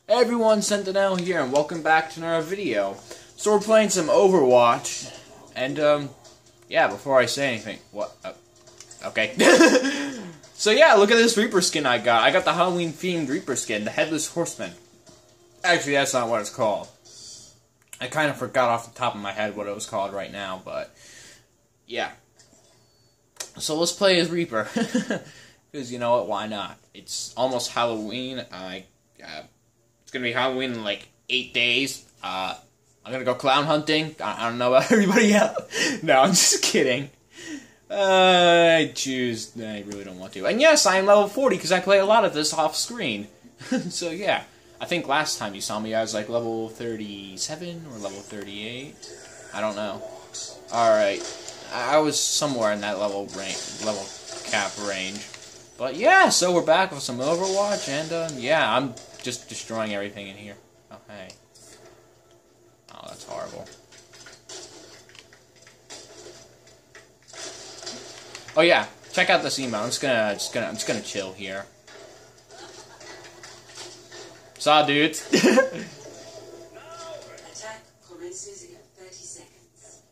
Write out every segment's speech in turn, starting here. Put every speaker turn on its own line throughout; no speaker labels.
Hey everyone, Sentinel here, and welcome back to another video. So we're playing some Overwatch, and yeah, before I say anything, okay. So yeah, look at this Reaper skin I got. I got the Halloween-themed Reaper skin, the Headless Horseman. Actually, that's not what it's called. I kind of forgot off the top of my head what it was called right now, but yeah. So let's play as Reaper, because you know what, why not? It's almost Halloween. It's gonna be Halloween in like 8 days. I'm gonna go clown hunting. I don't know about everybody else. No, I'm just kidding. I really don't want to. And yes, I am level 40 because I play a lot of this off screen. So yeah, I think last time you saw me I was like level 37 or level 38. I don't know. Alright, I was somewhere in that level cap range. But yeah, so we're back with some Overwatch, and yeah, I'm just destroying everything in here. Oh hey. Oh, that's horrible. Oh yeah, check out this email. I'm just gonna chill here. Saw dudes.
Attack commences in 30 seconds.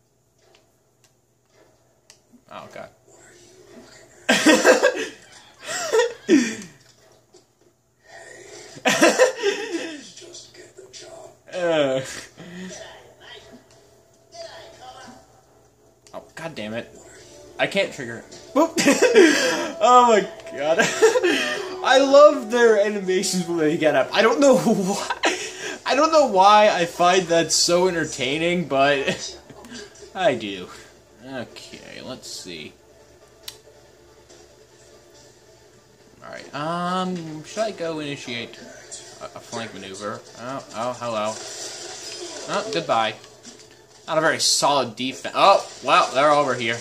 Oh god.
Just get the job.
Oh god damn it. I can't trigger it. Boop. Oh my god. I love their animations when they get up. I don't know why. I don't know why I find that so entertaining, but I do. Okay, let's see. Alright, should I go initiate a flank maneuver? Oh, hello. Oh, goodbye. Not a very solid defense. Oh, well, they're over here.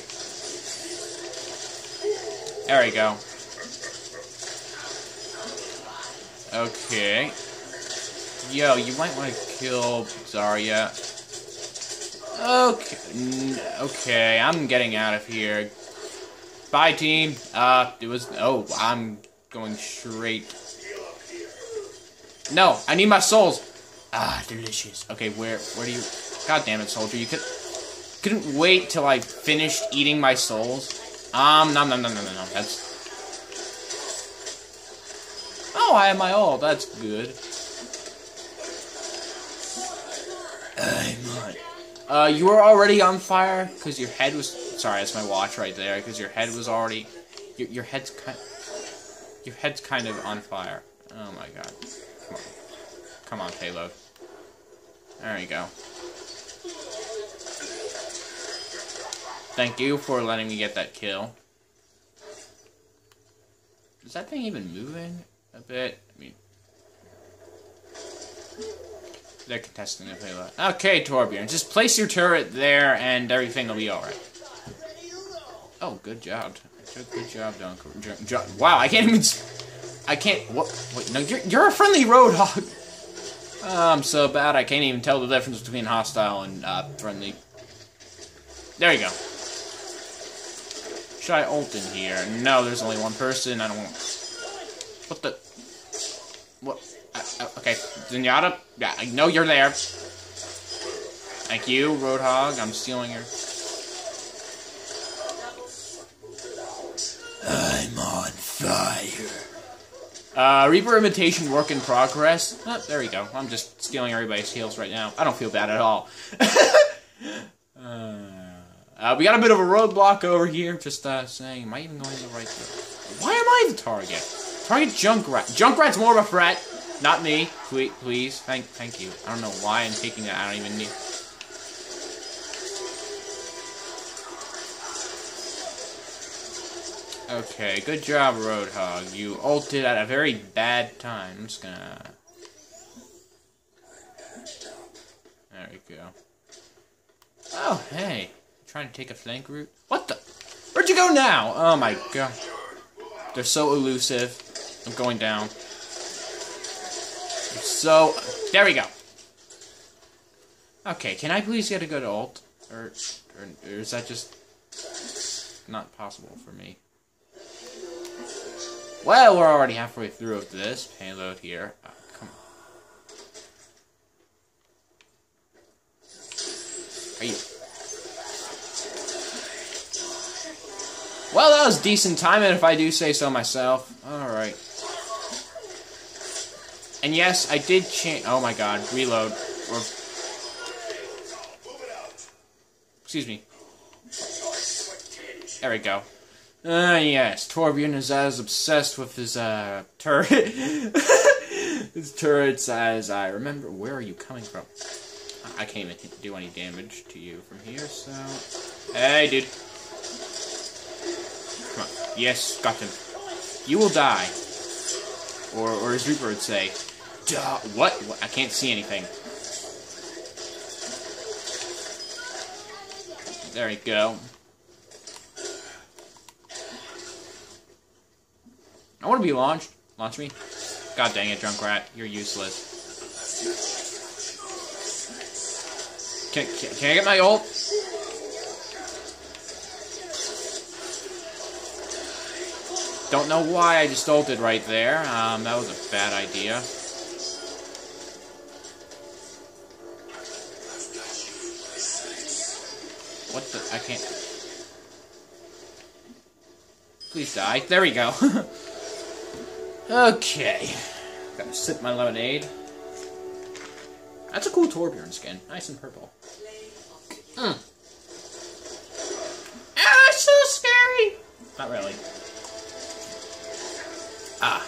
There we go. Okay. Yo, you might want to kill Zarya. Okay, I'm getting out of here. Bye, team. I'm going straight. No, I need my souls. Ah, delicious. Okay, where do you... God damn it, soldier. You couldn't wait till I finished eating my souls. No. That's... Oh, I have my ult. That's good. You were already on fire because your head was... Sorry, that's my watch right there. Because your head was already... Your head's kind of on fire. Oh my god. Come on, payload. There you go. Thank you for letting me get that kill. Is that thing even moving a bit? I mean... They're contesting the payload. Okay, Torbjorn, just place your turret there and everything will be alright. Oh, good job. Good job, Dunker. Wow, I can't even... I can't... What? Wait, no, you're a friendly Roadhog! I'm so bad I can't even tell the difference between hostile and friendly. There you go. Should I ult in here? No, there's only one person. I don't want... What the... What? Okay, Zenyatta? Yeah, I know you're there. Thank you, Roadhog. I'm stealing your... I'm on fire. Reaper imitation work in progress. Oh, there we go. I'm just stealing everybody's heals right now. I don't feel bad at all. We got a bit of a roadblock over here. Just saying, am I even going the right way? Why am I the target? Target Junkrat. Junkrat's more of a threat. Not me. Please. Thank you. I don't know why I'm taking that. I don't even need... Okay, good job, Roadhog. You ulted at a very bad time. I'm just gonna... There we go. Oh, hey. Trying to take a flank route? What the? Where'd you go now? Oh my god. They're so elusive. I'm going down. So, there we go. Okay, can I please get a good ult? Or is that just not possible for me? Well, we're already halfway through of this payload here. Oh, come on. Are you? Well, that was decent timing, if I do say so myself. Alright. And yes, I did change... Oh my god, reload. Or... Excuse me. There we go. Yes, Torbjorn is as obsessed with his, turret. His turrets as I remember. Where are you coming from? I can't even do any damage to you from here, so... Hey, dude. Come on. Yes, got him. You will die. Or as Reaper would say, duh. What? I can't see anything. There we go. I want to be launched. Launch me. God dang it, Junkrat. You're useless. Can I get my ult? Don't know why I just ulted right there. That was a bad idea. What the? I can't. Please die. There we go. Okay. Gotta sip my lemonade. That's a cool Torbjorn skin. Nice and purple. Ah, so scary! Not really. Ah.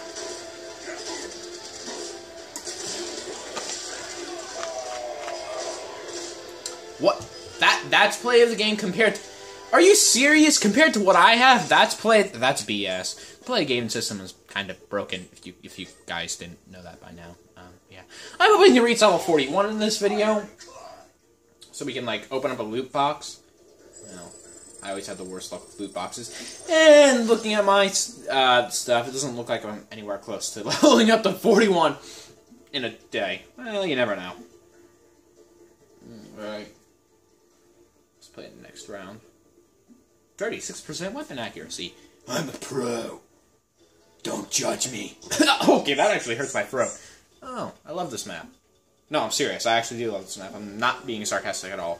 What? That's play of the game compared to... Are you serious? Compared to what I have, that's BS. Play game system is kind of broken, if you guys didn't know that by now. Yeah. I'm hoping to reach level 41 in this video, so we can, like, open up a loot box. Well, I always have the worst luck with loot boxes. And looking at my stuff, it doesn't look like I'm anywhere close to leveling up to 41 in a day. Well, you never know. Alright. Let's play the next round. 36% weapon accuracy. I'm a pro. Don't judge me. Okay, that actually hurts my throat. Oh, I love this map. No, I'm serious. I actually do love this map. I'm not being sarcastic at all.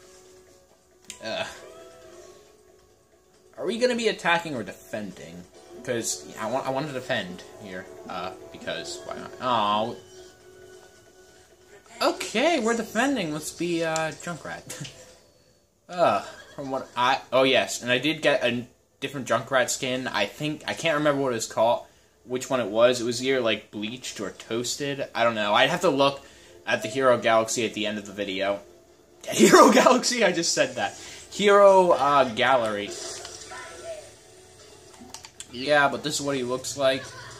Are we going to be attacking or defending? Because yeah, I want to defend here. Because why not? Oh. Okay, we're defending. Let's be Junkrat. From what oh yes, and I did get a different Junkrat skin. I can't remember what it was called, which one it was. It was either like bleached or toasted. I don't know. I'd have to look at the Hero Galaxy at the end of the video. Hero Galaxy? I just said that. Hero Gallery. Yeah, but this is what he looks like.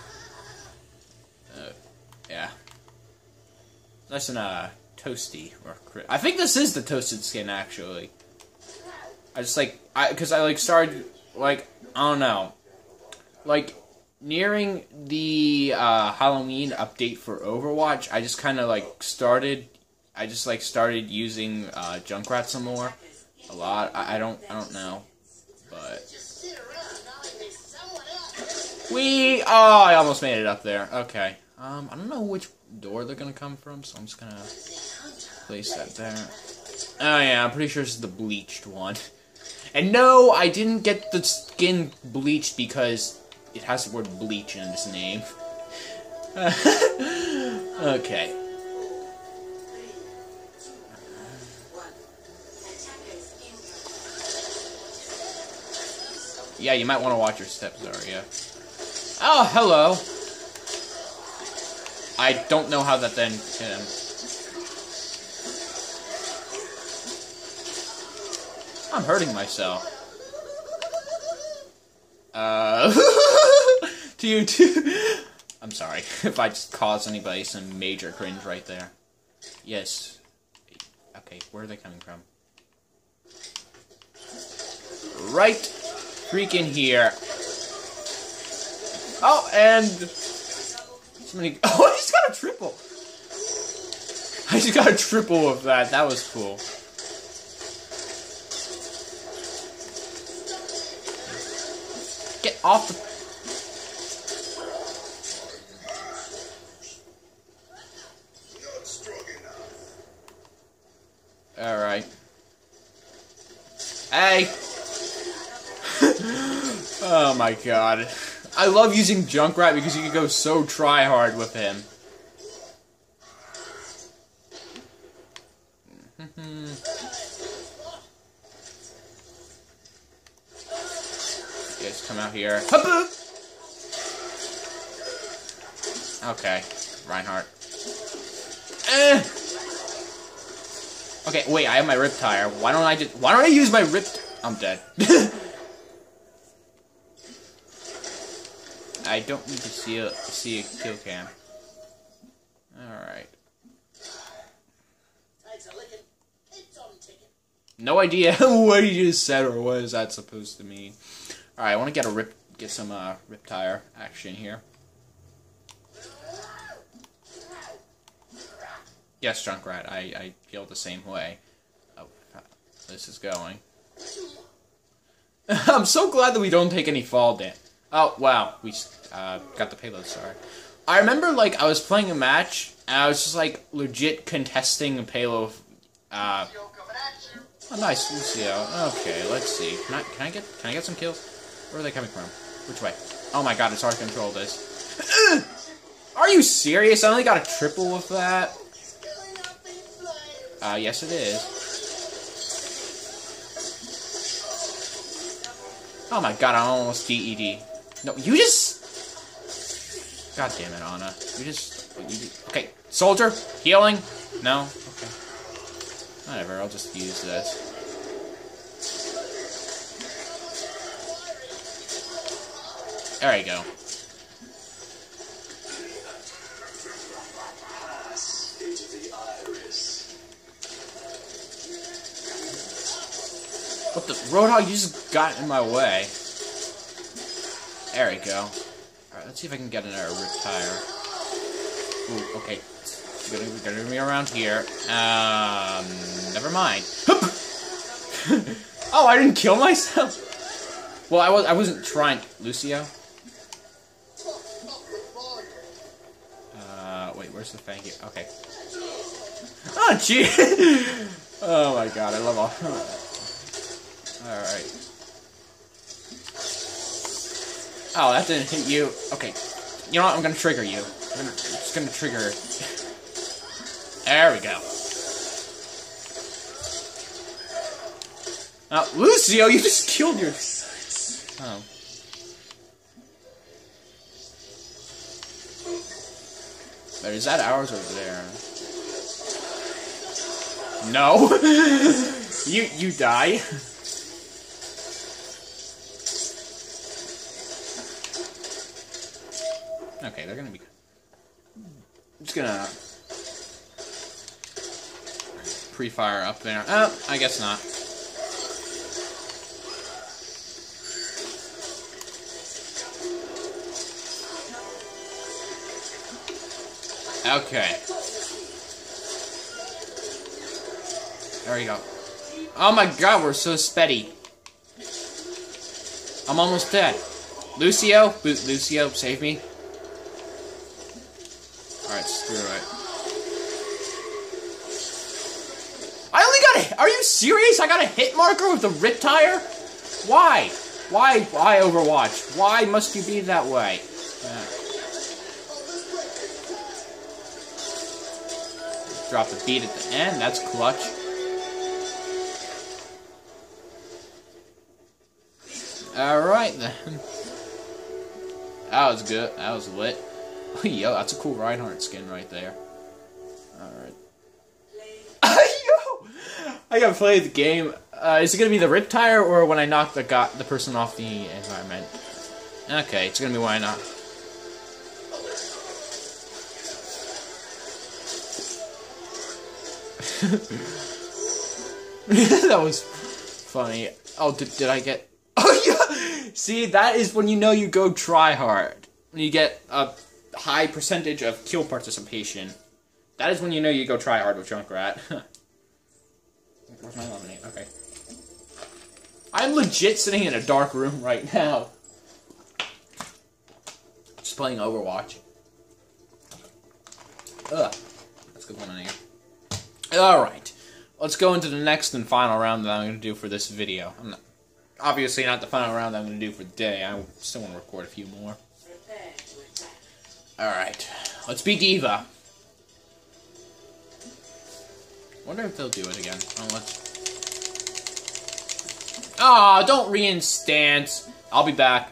Yeah. Nice and toasty. I think this is the toasted skin actually. I just because I started, I don't know, nearing the, Halloween update for Overwatch, I just kind of, started using, Junkrat some more, a lot, I don't know, but, oh, I almost made it up there, okay, I don't know which door they're gonna come from, so I'm just gonna place that there. Oh yeah, I'm pretty sure this is the bleached one. And no, I didn't get the skin bleached because it has the word bleach in its name. Okay. Yeah, you might want to watch your steps, Zarya. Oh, hello. I don't know how that then hit him. I'm hurting myself. To you too. I'm sorry if I just caused anybody some major cringe right there. Yes. Okay, where are they coming from? Right freaking here. Oh, and somebody. Oh, I just got a triple. I just got a triple of that. That was cool. Get off the... Alright. Hey! Oh my god. I love using Junkrat because you can go so try-hard with him. You guys come out here. Okay, Reinhardt. Okay, wait, I have my Rip Tire. Why don't I use my Rip... I'm dead. I don't need to see a kill cam. Alright. No idea what you just said or what is that supposed to mean. Alright, I want to get some Rip Tire action here. Yes, Junkrat, I feel the same way. Oh, this is going. I'm so glad that we don't take any fall damage. Oh, wow, we got the payload, sorry. I remember, like, I was playing a match, and I was just, like, legit contesting a payload. Oh, nice, Lucio. Okay, let's see. Can I get some kills? Where are they coming from? Which way? Oh my god, it's hard to control this. Are you serious? I only got a triple with that? Yes it is. Oh my god, I'm almost DED. No, you just... God damn it, Ana. Okay, soldier? Healing? No? Okay. Whatever, I'll just use this. There you go. What the? Roadhog, you just got in my way. There we go. Alright, let's see if I can get another Rip Tire. Ooh, okay. We're gonna be around here. Never mind. Oh, I didn't kill myself? Well, I wasn't trying. Lucio? Wait, where's the thank you? Okay. Oh, gee! Oh my god, I love all... Alright. Oh, that didn't hit you. Okay. You know what? I'm gonna trigger you. I'm just gonna trigger... There we go. Now, Lucio, you just killed your... Oh. But is that ours over there? No! You die? Okay, they're gonna be... I'm just gonna... pre-fire up there. Oh, I guess not. Okay. There we go. Oh my god, we're so speddy. I'm almost dead. Lucio? Lucio, save me. Alright, screw it. I only got a... Are you serious? I got a hit marker with the Rip Tire? Why? Why Overwatch? Why must you be that way? Drop the beat at the end. That's clutch. Alright then. That was good. That was lit. Yo, that's a cool Reinhardt skin right there. Alright. Yo! I gotta play the game. Is it gonna be the Rip Tire or when I knock the person off the environment? Okay, it's gonna be when I knock. That was funny. Oh, did I get... Oh, yeah! See, that is when you know you go try hard. When you get a high percentage of kill participation. That is when you know you go try hard with Junkrat. Where's my lemonade? Okay. I'm legit sitting in a dark room right now. Just playing Overwatch. Ugh. That's good lemonade. Alright. let's go into the next and final round that I'm going to do for this video. Obviously not the final round that I'm going to do for the day. I still want to record a few more.
Prepare to attack.
Alright, let's be D.Va. Wonder if they'll do it again. Oh, let's... Ah, don't reinstance. I'll be back.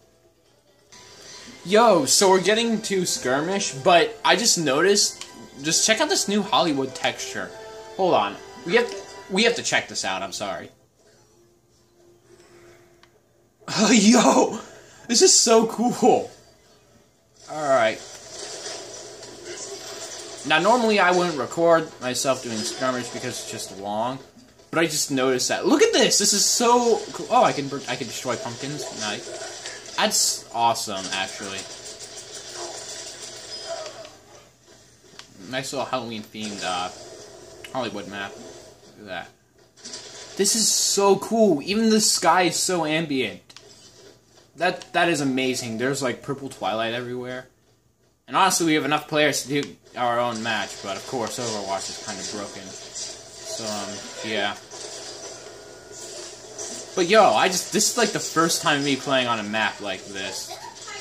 Yo, so we're getting to skirmish, but I just noticed... Just check out this new Hollywood texture. Hold on. We have to check this out, I'm sorry. Yo! This is so cool! Alright. Now, normally I wouldn't record myself doing skirmish because it's just long. But I just noticed that. Look at this! This is so cool. Oh, I can destroy pumpkins. Nice. That's awesome, actually. Nice little Halloween-themed Hollywood map. Look at that. This is so cool. Even the sky is so ambient. That is amazing. There's like purple twilight everywhere. And honestly, we have enough players to do our own match, but of course, Overwatch is kind of broken. So, yeah. But yo, this is like the first time me playing on a map like this.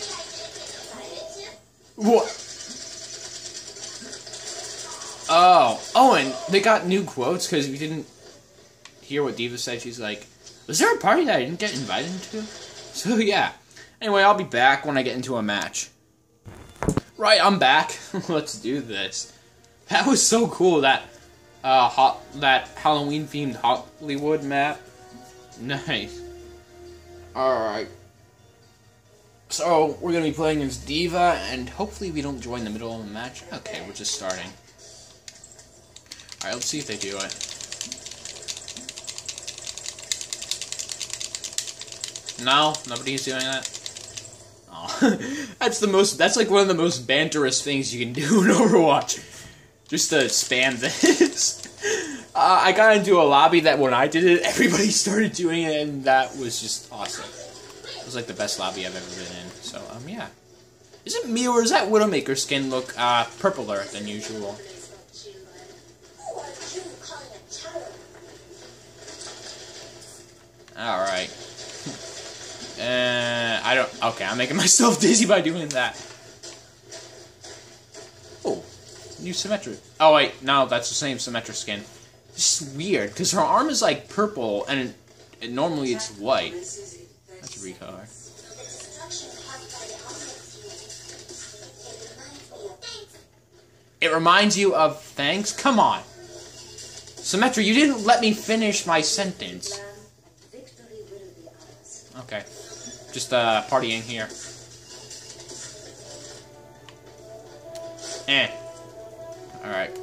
What? Oh, and they got new quotes because we didn't hear what D.Va said. She's like, was there a party that I didn't get invited to? So, yeah. Anyway, I'll be back when I get into a match. Right, I'm back. Let's do this. That was so cool, that Halloween-themed Hollywood map. Nice. Alright. So, we're gonna be playing as D.Va, and hopefully we don't join the middle of the match. Okay, we're just starting. Alright, let's see if they do it. No, nobody's doing that. Oh, that's like one of the most banterous things you can do in Overwatch. Just to spam this. I got into a lobby that when I did it, everybody started doing it, and that was just awesome. It was like the best lobby I've ever been in. So, yeah. Is it me or does that Widowmaker skin look purpler than usual? Alright. I don't... Okay, I'm making myself dizzy by doing that. Oh, new Symmetra. Oh, wait, no, that's the same Symmetra skin. This is weird, because her arm is, like, purple, and normally it's white. That's a recolor. It reminds you of thanks? Come on. Symmetra, you didn't let me finish my sentence. Okay. Just partying here. Alright.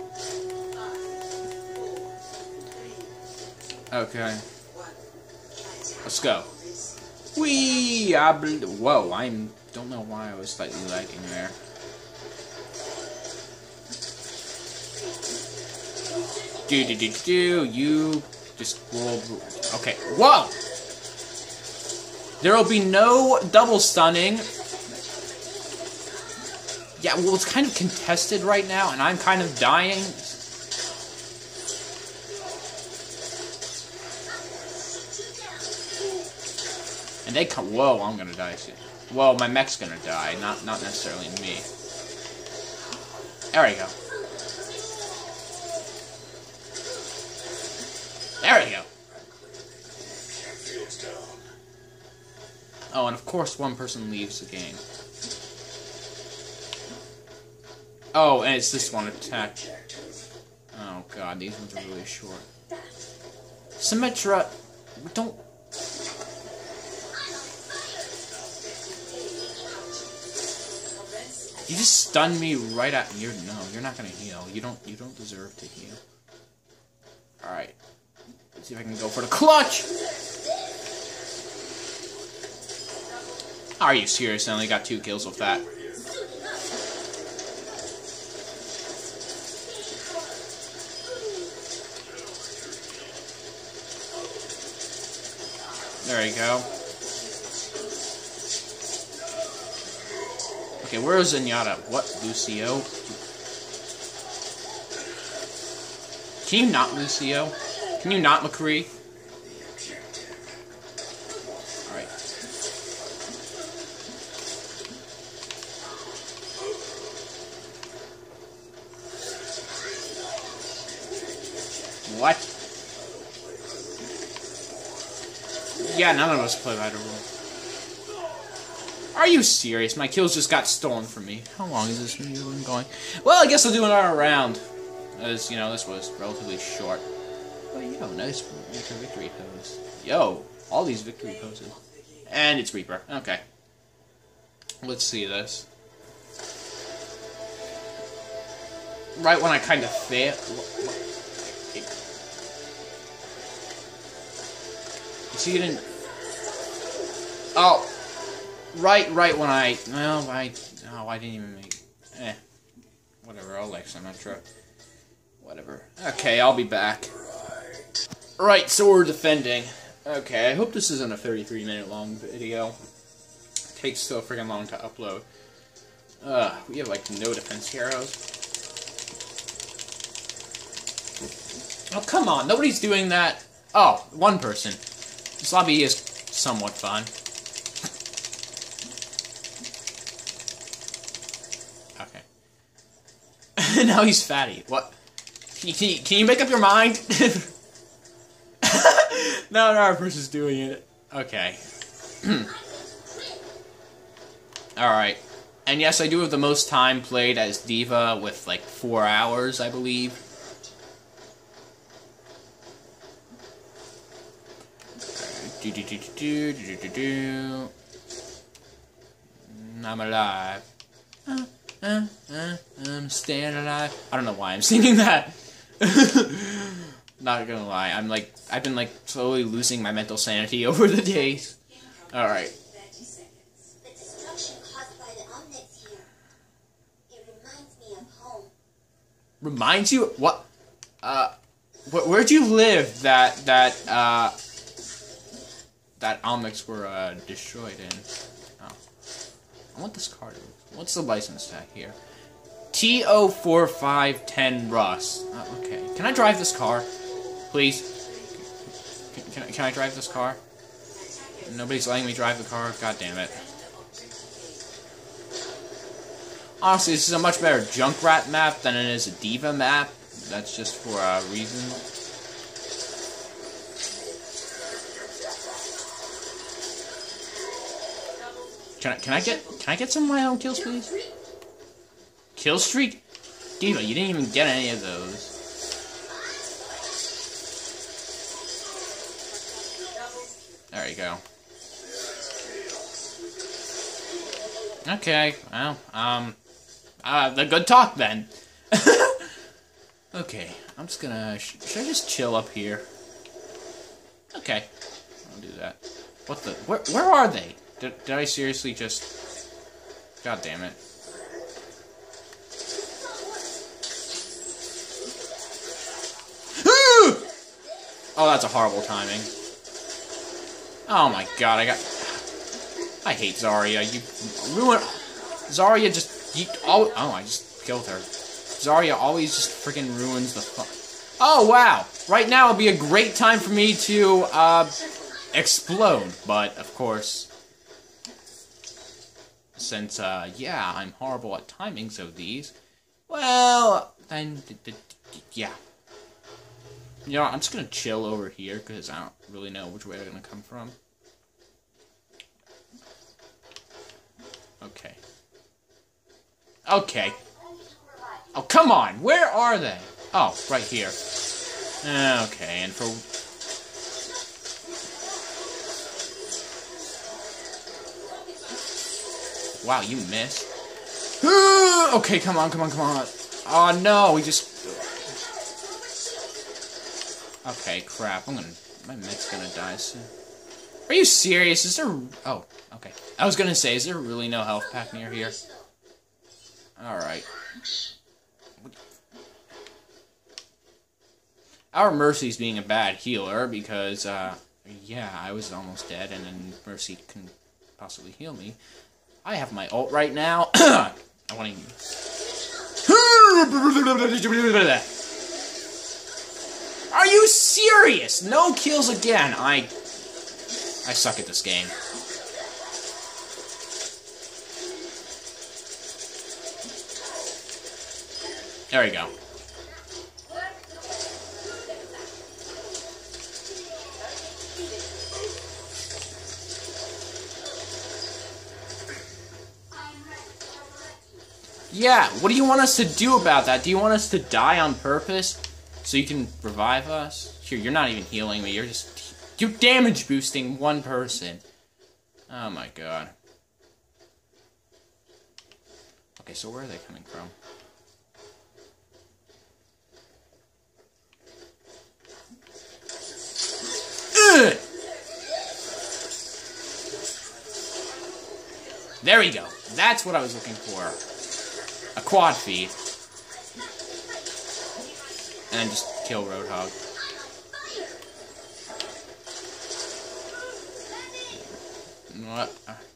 Okay. Let's go. Whee! Whoa, don't know why I was slightly lagging there. You just rolled. Okay. Whoa! There will be no double stunning. Yeah, well, it's kind of contested right now, and I'm kind of dying. And they come. Whoa, I'm gonna die soon. Whoa, my mech's gonna die, not necessarily me. There we go. There we go. Oh, and of course one person leaves the game. Oh, and it's this one attack. Oh god, these ones are really short. Symmetra, don't... You just stunned me right at... No, you're not gonna heal. You don't deserve to heal. Alright. Let's see if I can go for the clutch! Are you serious? I only got 2 kills with that. There you go. Okay, where is Zenyatta? What? Lucio? Can you not, Lucio? Can you not, McCree? Alright. What? Yeah, none of us play by the rules. Are you serious? My kills just got stolen from me. How long is this video been going? Well, I guess I'll do another round. As, you know, this was relatively short. But, yo, nice victory pose. Yo, all these victory poses. And it's Reaper. Okay. Let's see this. Right when I kind of fail. You see, you didn't. Oh. Right when I. Well, I didn't even make. Whatever, I'll like Symmetra. Whatever. Okay, I'll be back. Right, so we're defending. Okay, I hope this isn't a 33-minute long video. It takes so freaking long to upload. We have like no defense heroes. Oh, come on, nobody's doing that. Oh, one person. This lobby is somewhat fun. Okay. Now he's fatty. What? Can you make up your mind? Now another person's doing it. Okay. Alright. And yes, I do have the most time played as D.Va with like 4 hours, I believe. I'm alive. I'm staying alive. I don't know why I'm singing that. Not gonna lie, I've been like slowly losing my mental sanity over the days. Alright.
The destruction caused by the Omnics here. It reminds me of home.
Reminds you? What? Where'd you live that Omnics were destroyed in? Oh. I want this card. What's the license tag here? TO4510 Russ. Okay. Can I drive this car? Please? Can I drive this car? Nobody's letting me drive the car? God damn it. Honestly, this is a much better Junkrat map than it is a D.Va map. That's just for a reason. Can I get some of my own kills, please? Kill streak? D.Va, you didn't even get any of those. There you go. Okay, well, the good talk then. Okay, I'm just gonna. Should I just chill up here? Okay, I'll do that. What the? Where are they? Did I seriously just? God damn it. Oh, that's a horrible timing. Oh my god, I hate Zarya. You ruin. Zarya just. Oh, I just killed her. Zarya always just freaking ruins the fun. Oh, wow. Right now would be a great time for me to, explode. But, of course, since, yeah, I'm horrible at timings of these, well, then, yeah. You know, I'm just gonna chill over here, because I don't really know which way they're gonna come from. Okay. Okay. Oh, come on! Where are they? Oh, right here. Okay, and for... Wow, you missed. Okay, come on. Oh, no, we just... Okay, crap. My med's gonna die soon. Are you serious? Is there... Oh, okay. I was gonna say, is there really no health pack near here? Alright. Our Mercy's being a bad healer because, yeah, I was almost dead and then Mercy can possibly heal me. I have my ult right now. I want to use... Are you serious? No kills again. I suck at this game. There we go. Yeah, what do you want us to do about that? Do you want us to die on purpose so you can revive us? Here, you're not even healing me. You're damage boosting one person. Oh my god. Okay, so where are they coming from? Ugh! There we go. That's what I was looking for. A quad feed. And then just kill Roadhog. What?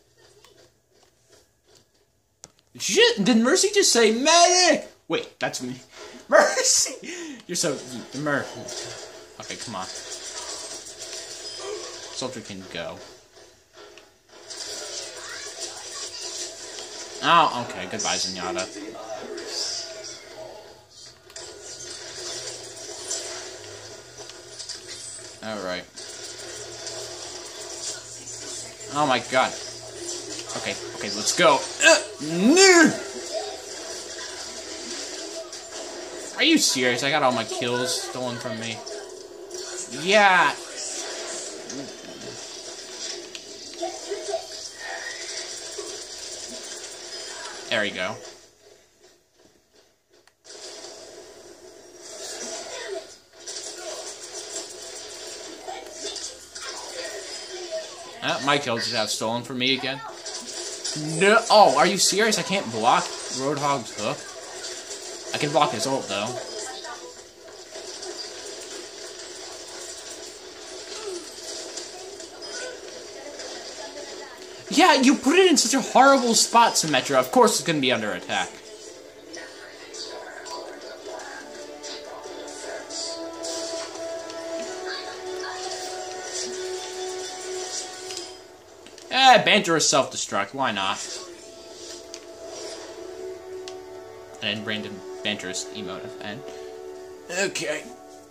Did Mercy just say medic? Wait, that's me. Mercy! You're so... Okay, come on. Soldier can go. Oh, okay. Goodbye, Zenyatta. Alright. Oh my god. Okay, let's go. Are you serious? I got all my kills stolen from me. Yeah. There we go. My kills just got stolen from me again. No. Oh, are you serious? I can't block Roadhog's hook. I can block his ult though. Yeah, you put it in such a horrible spot, Symmetra. Of course it's going to be under attack. Banter is self-destruct. Why not? And Brandon Banter's emotive. And okay.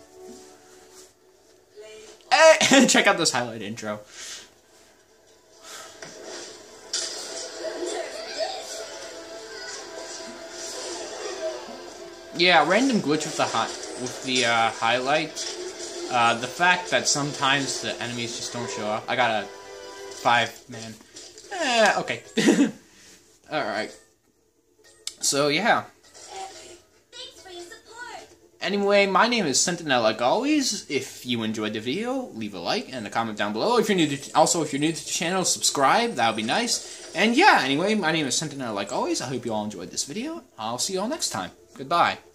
Hey, check out this highlight intro. Yeah, random glitch with the highlight. The fact that sometimes the enemies just don't show up. I got a 5-man. Okay. Alright. So, yeah.
Thanks for your support.
Anyway, my name is Sentinel, like always. If you enjoyed the video, leave a like and a comment down below. If you're new to, if you're new to the channel, subscribe. That would be nice. And yeah, anyway, my name is Sentinel, like always. I hope you all enjoyed this video. I'll see you all next time. Goodbye.